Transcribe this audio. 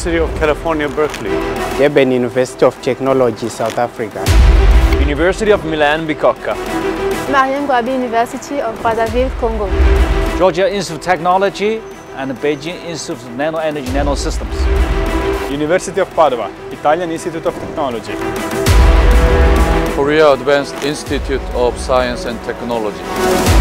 University of California, Berkeley. Durban University of Technology, South Africa. University of Milan, Bicocca. Mariam Gwabi University of Brazzaville, Congo. Georgia Institute of Technology and Beijing Institute of Nano-Energy Nanosystems. University of Padua, Italian Institute of Technology. Korea Advanced Institute of Science and Technology.